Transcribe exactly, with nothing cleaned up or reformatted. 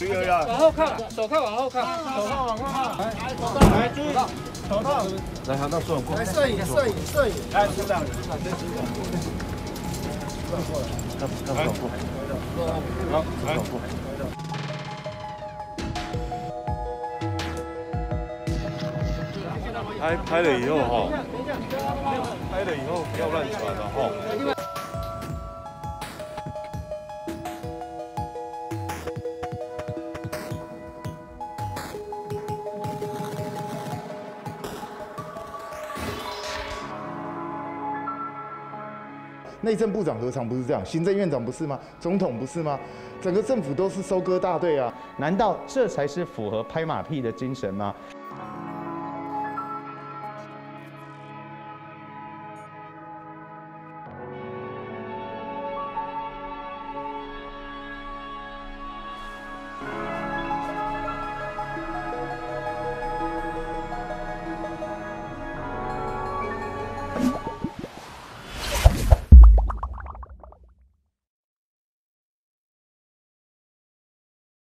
注意啊！ 往后靠，手铐往后靠，手铐往后靠。来，手套，来，注意，手套。 来，喊到摄影过来。 摄影，摄影，摄影。 来，组长。 看看手过。好，来。拍拍了以后哈，拍了以后不要乱传了哈。 内政部长何尝不是这样？行政院长不是吗？总统不是吗？整个政府都是收割大队啊！难道这才是符合拍马屁的精神吗？ you